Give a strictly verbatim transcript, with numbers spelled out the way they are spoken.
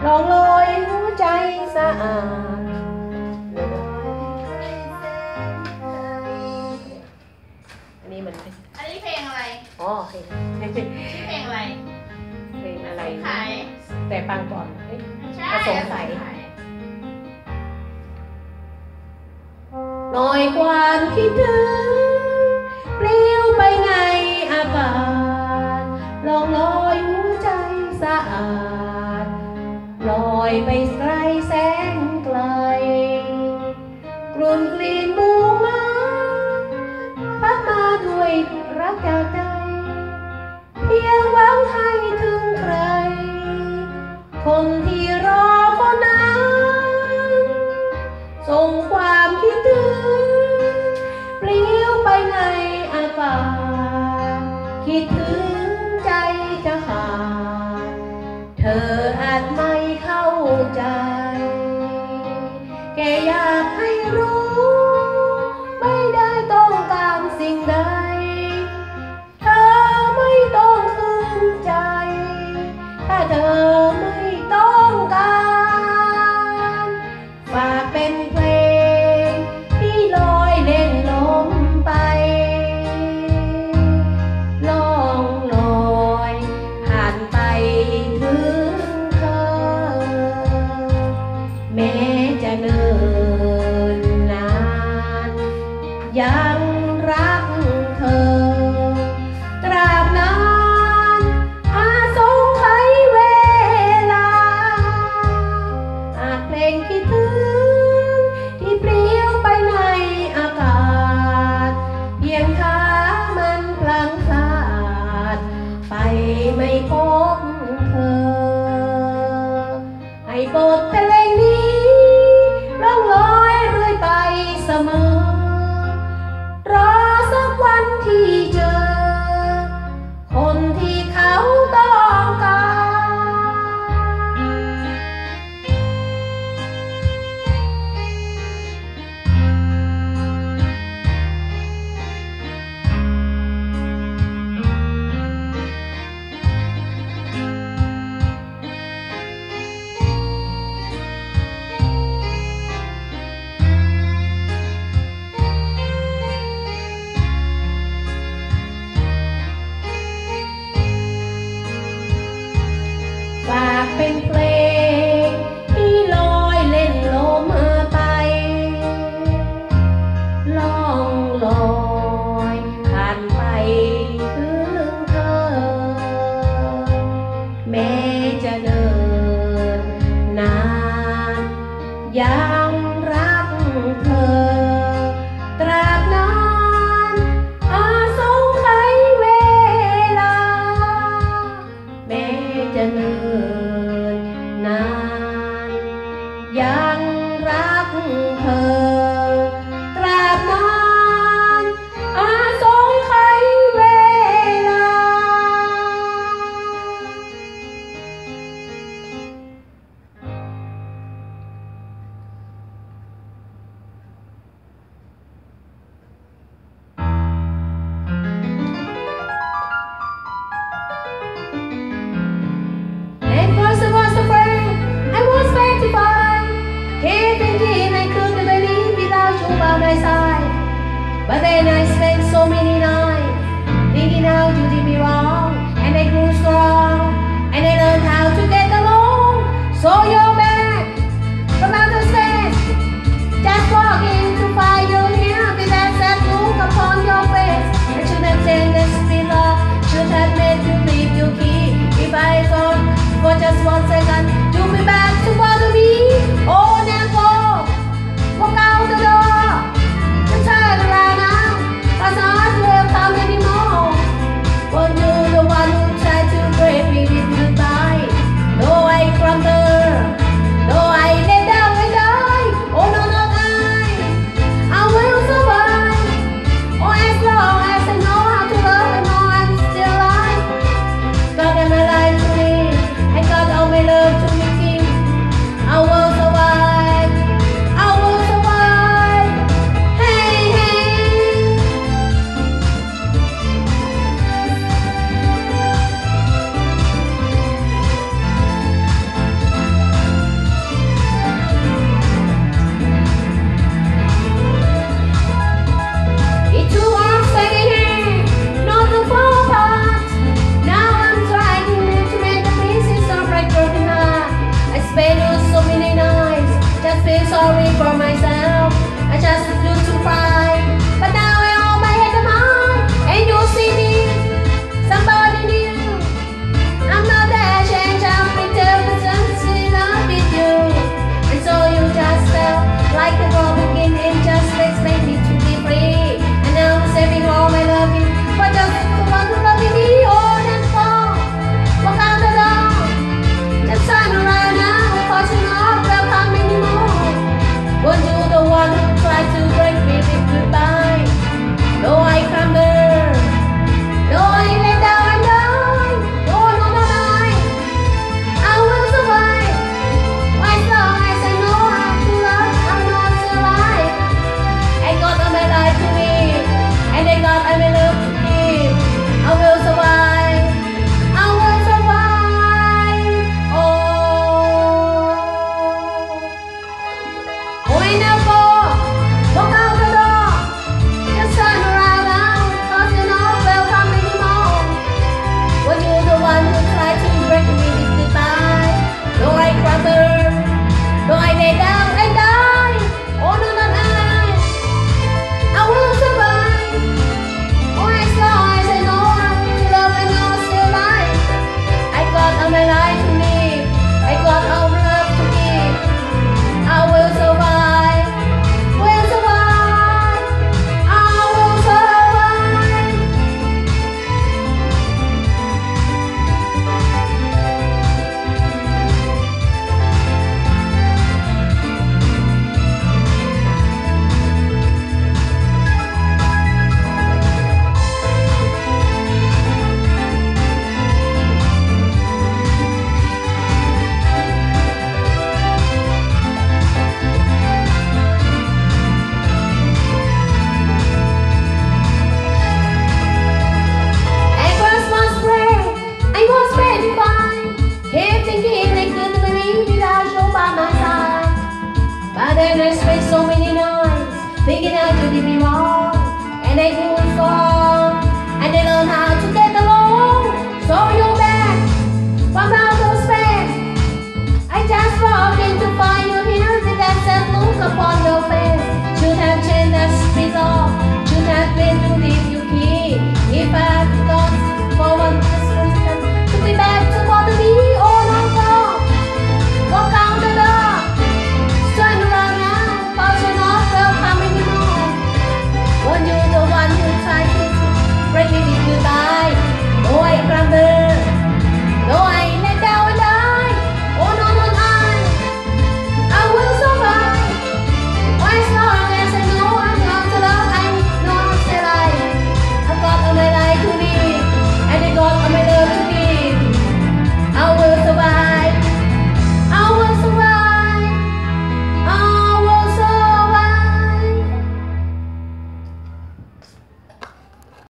ลองลอยหัวใจสะอาดอันนี้มันอันนี้เพลงอะไรอ๋อเพลงชื่อเพลงอะไรเพลงอะไรขายแต่ฟังก่อนผสมใส่ลอยความคิดถึงปลิวไปในอากาศลองลอยหัวใจสะอาดลอยไปไกลแสนไกลกลุ่นกลิ่นมูมาพัดมาด้วยรักจากใจเพียงหวังให้ถึงใครคนที่รอคนนั้นส่งความคิดถึงปลิวไปในอากาศคิดถึงใจจะขาดเธออาจไม่เข้าใจแค่อยากให้รู้ไม่ได้ต้องการสิ่งใดเธอไม่ต้องคืนใจถ้าเธอไม่ต้องการฝากเป็นเพลงที่ลอยเล่นลมไปล่องลอยผ่านไปถึงเธอแม้จะเนิ่นนานยังรักเธอตราบนานอาสงไขเวลาอาจเพลงคิดถึงที่ปลิวไปในอากาศเพียงขามันพลังพลาดไปไม่พบเธอให้บทเพลงนี้ร้องลอยเรื่อยไปเสมอรอสักวันที่เจอคนที่เขาต้องการฝากเป็นเพลงที่ลอยเล่นลมไปล่องลอยผ่านไปถึงเธอแม้จะเดินนานยังรักเธอตราบนานอาสงไขเวลาแม้จะเนิ่นนานยังรักเธอตราบนานอาสงไขเวลา And first was afraid, I was petrified, kept thinking I couldn't believe without you by my side. But then I spent so many nights thinking how you did me wrong, and I grew strong, and I learned how to get along. So you're back from outer space, just walking to find you here with that sad look upon your face. I should have said let's be love, should have made you leave your key. If I thought for just one second you'll be back to bother me. Oh, never walk out the door and turn around now. by my side. But then I spent so many nights thinking how to did me wrong, and they moved on, and they learn how to get along. So you